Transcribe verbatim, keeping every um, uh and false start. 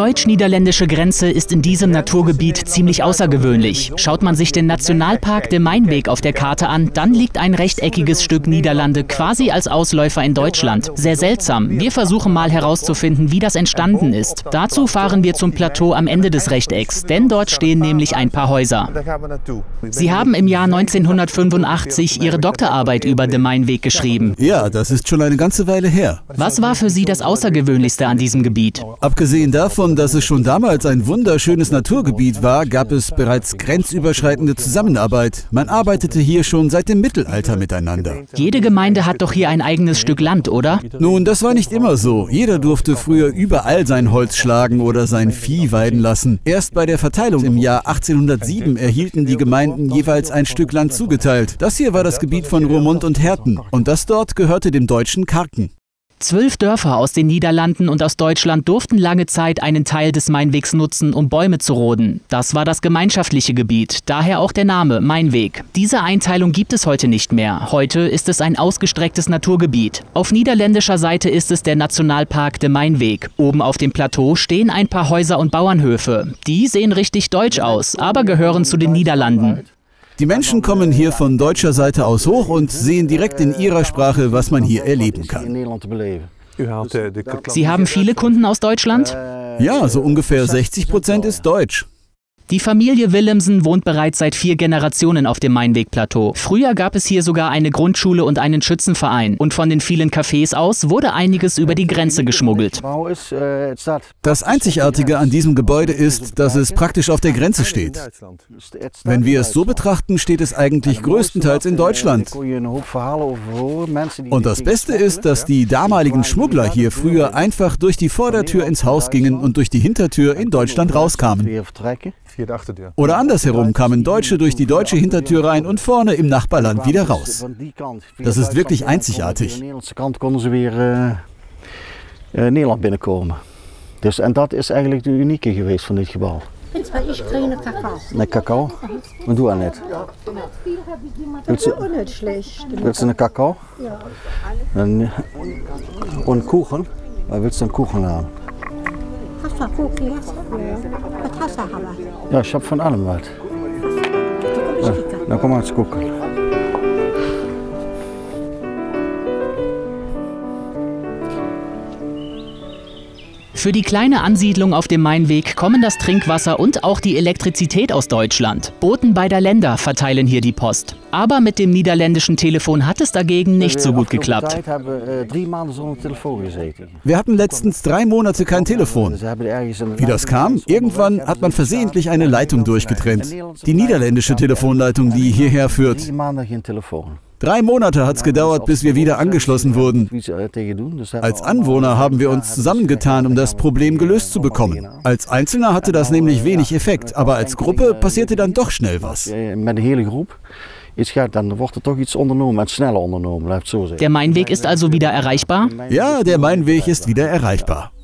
deutsch-niederländische Grenze ist in diesem Naturgebiet ziemlich außergewöhnlich. Schaut man sich den Nationalpark de Mijnweg auf der Karte an, dann liegt ein rechteckiges Stück Niederlande quasi als Ausläufer in Deutschland. Sehr seltsam. Wir versuchen mal herauszufinden, wie das entstanden ist. Dazu fahren wir zum Plateau am Ende des Rechtecks, denn dort stehen nämlich ein paar Häuser. Sie haben im Jahr neunzehnhundertfünfundachtzig Ihre Doktorarbeit über de Mijnweg geschrieben. Ja, das ist schon eine ganze Weile her. Was war für Sie das Außergewöhnlichste an diesem Gebiet? Abgesehen davon, dass es schon damals ein wunderschönes Naturgebiet war, gab es bereits grenzüberschreitende Zusammenarbeit. Man arbeitete hier schon seit dem Mittelalter miteinander. Jede Gemeinde hat doch hier ein eigenes Stück Land, oder? Nun, das war nicht immer so. Jeder durfte früher überall sein Holz schlagen oder sein Vieh weiden lassen. Erst bei der Verteilung im Jahr achtzehnhundertsieben erhielten die Gemeinden jeweils ein Stück Land zugeteilt. Das hier war das Gebiet von Roermond und Herten und das dort gehörte dem deutschen Karken. Zwölf Dörfer aus den Niederlanden und aus Deutschland durften lange Zeit einen Teil des Mijnwegs nutzen, um Bäume zu roden. Das war das gemeinschaftliche Gebiet, daher auch der Name Mijnweg. Diese Einteilung gibt es heute nicht mehr. Heute ist es ein ausgestrecktes Naturgebiet. Auf niederländischer Seite ist es der Nationalpark de Mijnweg. Oben auf dem Plateau stehen ein paar Häuser und Bauernhöfe. Die sehen richtig deutsch aus, aber gehören zu den Niederlanden. Die Menschen kommen hier von deutscher Seite aus hoch und sehen direkt in ihrer Sprache, was man hier erleben kann. Sie haben viele Kunden aus Deutschland? Ja, so ungefähr sechzig Prozent ist deutsch. Die Familie Willemsen wohnt bereits seit vier Generationen auf dem Mijnweg-Plateau. Früher gab es hier sogar eine Grundschule und einen Schützenverein. Und von den vielen Cafés aus wurde einiges über die Grenze geschmuggelt. Das Einzigartige an diesem Gebäude ist, dass es praktisch auf der Grenze steht. Wenn wir es so betrachten, steht es eigentlich größtenteils in Deutschland. Und das Beste ist, dass die damaligen Schmuggler hier früher einfach durch die Vordertür ins Haus gingen und durch die Hintertür in Deutschland rauskamen. Oder andersherum kamen Deutsche durch die deutsche Hintertür rein und vorne im Nachbarland wieder raus. Das ist wirklich einzigartig. Nederland binnenkomen. Dus, en dat is eigenlijk de unieke geweest van dit gebouw. Ich kriege Kakao. Eine Kakao? Und du auch nicht? Willst du, Auch nicht schlecht. willst du eine Kakao? Ja. Dann, und Kuchen? Oder willst du einen Kuchen haben? Hast du einen Kuchen? Was hast du aber? Ja, ich habe von allem was. Ja, dann komm mal zu gucken. Für die kleine Ansiedlung auf dem Mijnweg kommen das Trinkwasser und auch die Elektrizität aus Deutschland. Boten beider Länder verteilen hier die Post. Aber mit dem niederländischen Telefon hat es dagegen nicht so gut geklappt. Wir hatten letztens drei Monate kein Telefon. Wie das kam? Irgendwann hat man versehentlich eine Leitung durchgetrennt. Die niederländische Telefonleitung, die hierher führt. Drei Monate hat es gedauert, bis wir wieder angeschlossen wurden. Als Anwohner haben wir uns zusammengetan, um das Problem gelöst zu bekommen. Als Einzelner hatte das nämlich wenig Effekt, aber als Gruppe passierte dann doch schnell was. Der Mijnweg ist also wieder erreichbar? Ja, der Mijnweg ist wieder erreichbar.